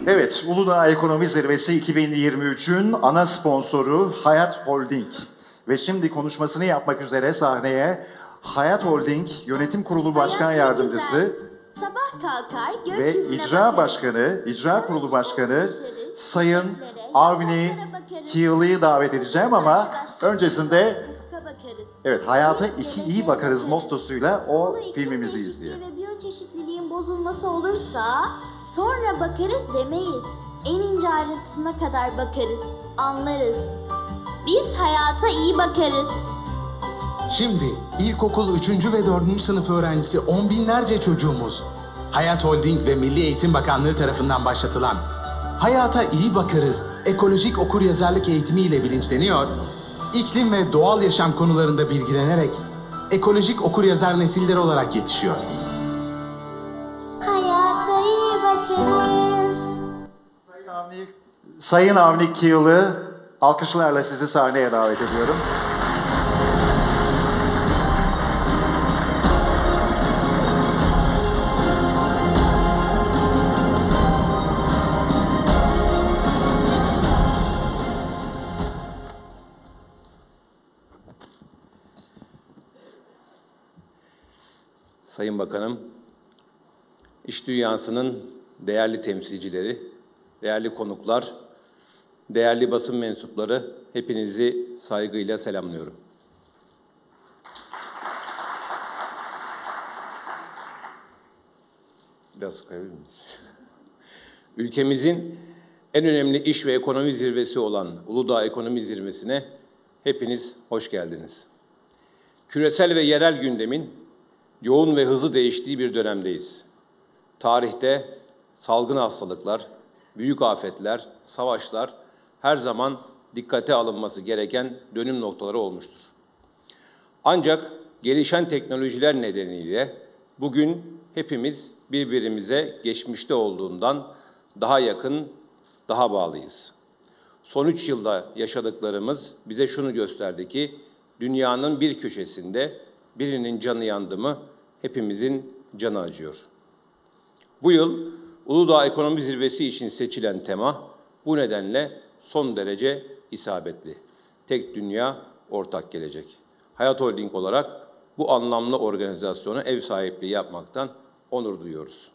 Evet, Uludağ Ekonomi Zirvesi 2023'ün ana sponsoru Hayat Holding. Ve şimdi konuşmasını yapmak üzere sahneye Hayat Holding Yönetim Kurulu Başkan Yardımcısı sabah kalkar, ve İcra Kurulu Başkanı Sayın Avni Kiyalı'yı davet edeceğim ama öncesinde evet, hayata iyi bakarız mottosuyla o filmimizi izleyelim. Ve biyoçeşitliliğin bozulması olursa sonra bakarız demeyiz. En ince ayrıntısına kadar bakarız, anlarız. Biz hayata iyi bakarız. Şimdi ilkokul 3. ve 4. sınıf öğrencisi 10 binlerce çocuğumuz Hayat Holding ve Milli Eğitim Bakanlığı tarafından başlatılan Hayata İyi Bakarız ekolojik okuryazarlık eğitimi ile bilinçleniyor, iklim ve doğal yaşam konularında bilgilenerek ekolojik okuryazar nesiller olarak yetişiyor. Hayata iyi bakarız. Sayın Avni Kiyalı, alkışlarla sizi sahneye davet ediyorum. Sayın Bakanım, iş dünyasının değerli temsilcileri, değerli konuklar, değerli basın mensupları, hepinizi saygıyla selamlıyorum. Biraz koyabilir miyiz? Ülkemizin en önemli iş ve ekonomi zirvesi olan Uludağ Ekonomi Zirvesi'ne hepiniz hoş geldiniz. Küresel ve yerel gündemin yoğun ve hızlı değiştiği bir dönemdeyiz. Tarihte salgın hastalıklar, büyük afetler, savaşlar her zaman dikkate alınması gereken dönüm noktaları olmuştur. Ancak gelişen teknolojiler nedeniyle bugün hepimiz birbirimize geçmişte olduğundan daha yakın, daha bağlıyız. Son 3 yılda yaşadıklarımız bize şunu gösterdi ki dünyanın bir köşesinde birinin canı yandı mı hepimizin canı acıyor. Bu yıl Uludağ Ekonomi Zirvesi için seçilen tema bu nedenle son derece isabetli. Tek dünya, ortak gelecek. Hayat Holding olarak bu anlamlı organizasyona ev sahipliği yapmaktan onur duyuyoruz.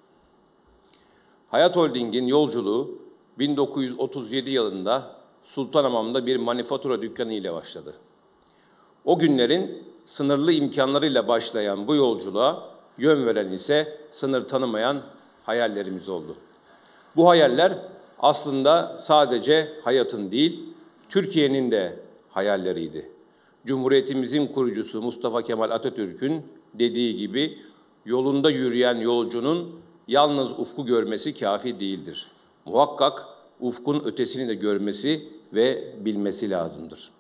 Hayat Holding'in yolculuğu 1937 yılında Sultanhamam'da bir manifatura dükkanı ile başladı. O günlerin sınırlı imkanlarıyla başlayan bu yolculuğa yön veren ise sınır tanımayan hayallerimiz oldu. Bu hayaller aslında sadece hayatın değil, Türkiye'nin de hayalleriydi. Cumhuriyetimizin kurucusu Mustafa Kemal Atatürk'ün dediği gibi yolunda yürüyen yolcunun yalnız ufku görmesi kafi değildir. Muhakkak ufkun ötesini de görmesi ve bilmesi lazımdır.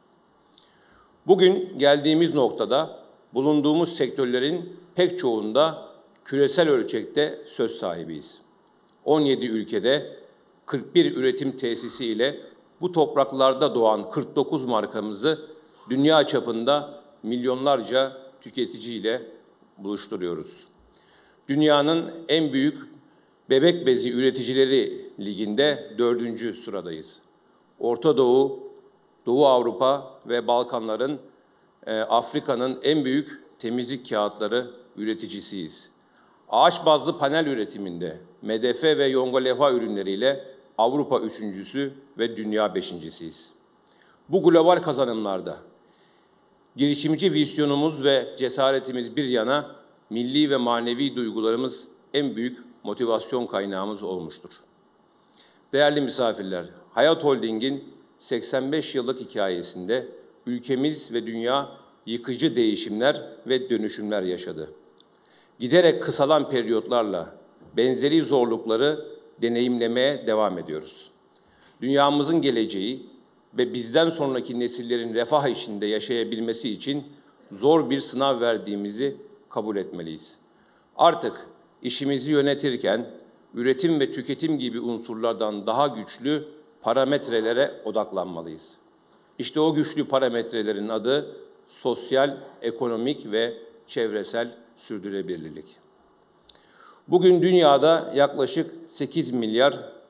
Bugün geldiğimiz noktada bulunduğumuz sektörlerin pek çoğunda küresel ölçekte söz sahibiyiz. 17 ülkede 41 üretim tesisi ile bu topraklarda doğan 49 markamızı dünya çapında milyonlarca tüketiciyle buluşturuyoruz. Dünyanın en büyük bebek bezi üreticileri liginde 4. sıradayız. Orta Doğu, Doğu Avrupa ve Balkanların, Afrika'nın en büyük temizlik kağıtları üreticisiyiz. Ağaç bazlı panel üretiminde MDF ve yonga levha ürünleriyle Avrupa 3.'sü ve dünya 5.'siyiz. Bu global kazanımlarda girişimci vizyonumuz ve cesaretimiz bir yana milli ve manevi duygularımız en büyük motivasyon kaynağımız olmuştur. Değerli misafirler, Hayat Holding'in 85 yıllık hikayesinde ülkemiz ve dünya yıkıcı değişimler ve dönüşümler yaşadı. Giderek kısalan periyotlarla benzeri zorlukları deneyimlemeye devam ediyoruz. Dünyamızın geleceği ve bizden sonraki nesillerin refah içinde yaşayabilmesi için zor bir sınav verdiğimizi kabul etmeliyiz. Artık işimizi yönetirken üretim ve tüketim gibi unsurlardan daha güçlü parametrelere odaklanmalıyız. İşte o güçlü parametrelerin adı sosyal, ekonomik ve çevresel sürdürülebilirlik. Bugün dünyada yaklaşık 8 milyar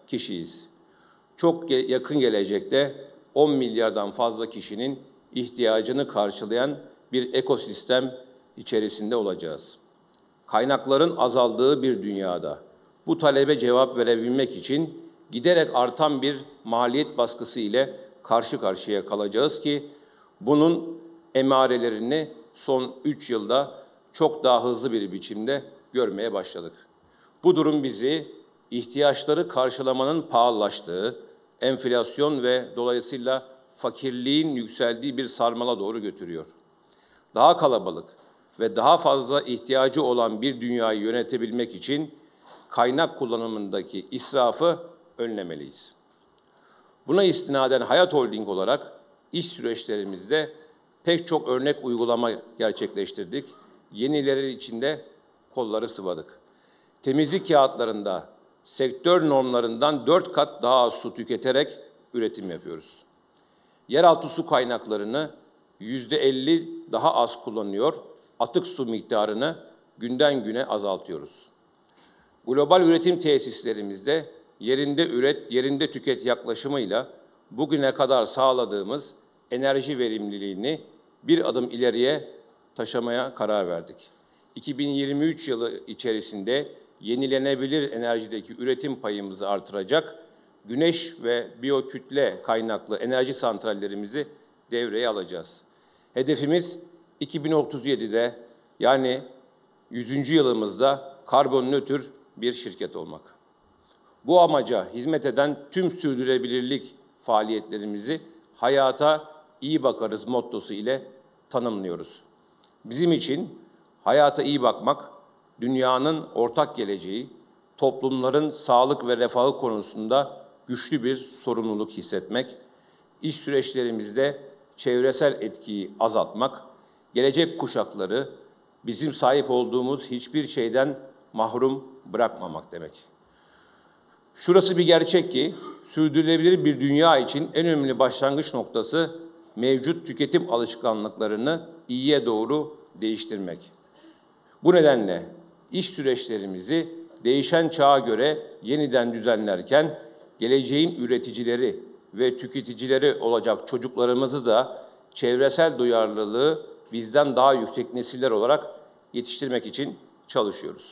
kişiyiz. Çok yakın gelecekte 10 milyardan fazla kişinin ihtiyacını karşılayan bir ekosistem içerisinde olacağız. Kaynakların azaldığı bir dünyada bu talebe cevap verebilmek için giderek artan bir maliyet baskısı ile karşı karşıya kalacağız ki bunun emarelerini son 3 yılda çok daha hızlı bir biçimde görmeye başladık. Bu durum bizi ihtiyaçları karşılamanın pahalılaştığı, enflasyon ve dolayısıyla fakirliğin yükseldiği bir sarmala doğru götürüyor. Daha kalabalık ve daha fazla ihtiyacı olan bir dünyayı yönetebilmek için kaynak kullanımındaki israfı önlemeliyiz. Buna istinaden Hayat Holding olarak iş süreçlerimizde pek çok örnek uygulama gerçekleştirdik. Yenileri içinde kolları sıvadık. Temizlik kağıtlarında sektör normlarından 4 kat daha az su tüketerek üretim yapıyoruz. Yeraltı su kaynaklarını %50 daha az kullanıyor, atık su miktarını günden güne azaltıyoruz. Global üretim tesislerimizde yerinde üret, yerinde tüket yaklaşımıyla bugüne kadar sağladığımız enerji verimliliğini bir adım ileriye taşımaya karar verdik. 2023 yılı içerisinde yenilenebilir enerjideki üretim payımızı artıracak, güneş ve biyokütle kaynaklı enerji santrallerimizi devreye alacağız. Hedefimiz 2037'de yani 100. yılımızda karbon nötr bir şirket olmak. Bu amaca hizmet eden tüm sürdürülebilirlik faaliyetlerimizi hayata iyi bakarız mottosu ile tanımlıyoruz. Bizim için hayata iyi bakmak, dünyanın ortak geleceği, toplumların sağlık ve refahı konusunda güçlü bir sorumluluk hissetmek, iş süreçlerimizde çevresel etkiyi azaltmak, gelecek kuşakları bizim sahip olduğumuz hiçbir şeyden mahrum bırakmamak demek. Şurası bir gerçek ki, sürdürülebilir bir dünya için en önemli başlangıç noktası mevcut tüketim alışkanlıklarını iyiye doğru değiştirmek. Bu nedenle iş süreçlerimizi değişen çağa göre yeniden düzenlerken geleceğin üreticileri ve tüketicileri olacak çocuklarımızı da çevresel duyarlılığı bizden daha yüksek nesiller olarak yetiştirmek için çalışıyoruz.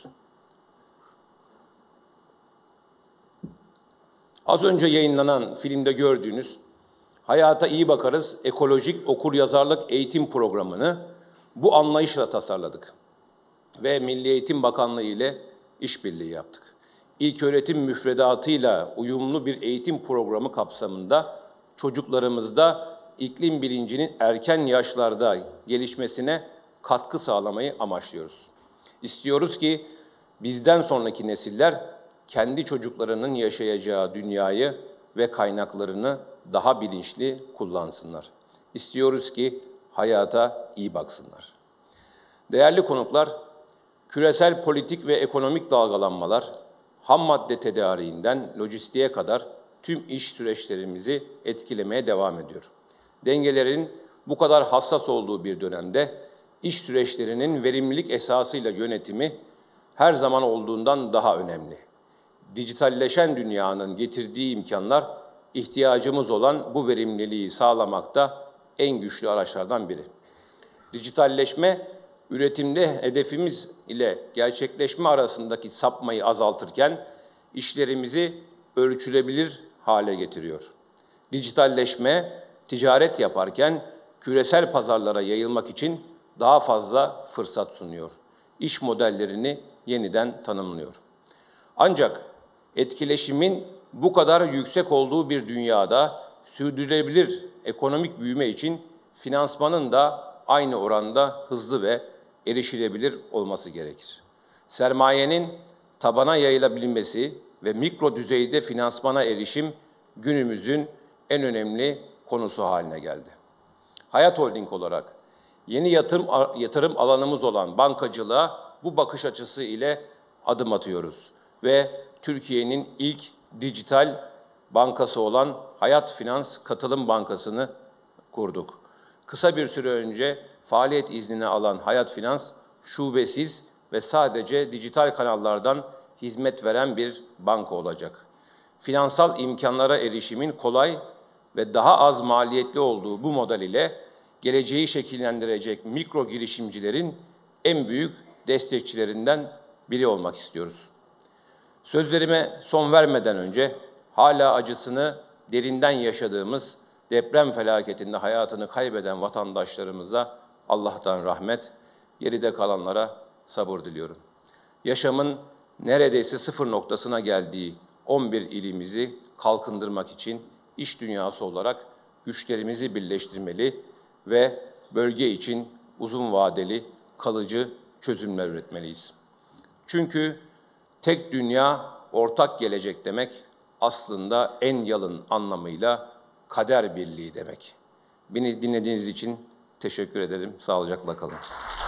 Az önce yayınlanan filmde gördüğünüz Hayata İyi Bakarız ekolojik okuryazarlık eğitim programını bu anlayışla tasarladık ve Milli Eğitim Bakanlığı ile işbirliği yaptık. İlköğretim müfredatıyla uyumlu bir eğitim programı kapsamında çocuklarımızda iklim bilincinin erken yaşlarda gelişmesine katkı sağlamayı amaçlıyoruz. İstiyoruz ki bizden sonraki nesiller kendi çocuklarının yaşayacağı dünyayı ve kaynaklarını daha bilinçli kullansınlar. İstiyoruz ki hayata iyi baksınlar. Değerli konuklar, küresel politik ve ekonomik dalgalanmalar, ham madde tedariğinden lojistiğe kadar tüm iş süreçlerimizi etkilemeye devam ediyor. Dengelerin bu kadar hassas olduğu bir dönemde iş süreçlerinin verimlilik esasıyla yönetimi her zaman olduğundan daha önemli. Dijitalleşen dünyanın getirdiği imkanlar ihtiyacımız olan bu verimliliği sağlamakta en güçlü araçlardan biri. Dijitalleşme, üretimde hedefimiz ile gerçekleşme arasındaki sapmayı azaltırken işlerimizi ölçülebilir hale getiriyor. Dijitalleşme, ticaret yaparken küresel pazarlara yayılmak için daha fazla fırsat sunuyor. İş modellerini yeniden tanımlıyor. Ancak etkileşimin bu kadar yüksek olduğu bir dünyada sürdürülebilir ekonomik büyüme için finansmanın da aynı oranda hızlı ve erişilebilir olması gerekir. Sermayenin tabana yayılabilmesi ve mikro düzeyde finansmana erişim günümüzün en önemli konusu haline geldi. Hayat Holding olarak yeni yatırım alanımız olan bankacılığa bu bakış açısı ile adım atıyoruz ve Türkiye'nin ilk dijital bankası olan Hayat Finans Katılım Bankası'nı kurduk. Kısa bir süre önce faaliyet iznini alan Hayat Finans, şubesiz ve sadece dijital kanallardan hizmet veren bir banka olacak. finansal imkanlara erişimin kolay ve daha az maliyetli olduğu bu model ile geleceği şekillendirecek mikro girişimcilerin en büyük destekçilerinden biri olmak istiyoruz. Sözlerime son vermeden önce hala acısını derinden yaşadığımız deprem felaketinde hayatını kaybeden vatandaşlarımıza Allah'tan rahmet, geride kalanlara sabır diliyorum. Yaşamın neredeyse sıfır noktasına geldiği 11 ilimizi kalkındırmak için iş dünyası olarak güçlerimizi birleştirmeli ve bölge için uzun vadeli, kalıcı çözümler üretmeliyiz. Çünkü tek dünya, ortak gelecek demek aslında en yalın anlamıyla kader birliği demek. Beni dinlediğiniz için teşekkür ederim. Sağlıcakla kalın.